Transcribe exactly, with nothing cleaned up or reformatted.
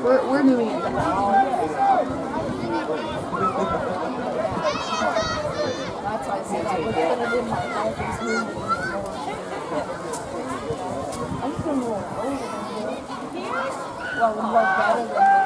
We're, we're moving it. That's why I said I was going to do my life is moving. I'm just going to go over there. Well, more better than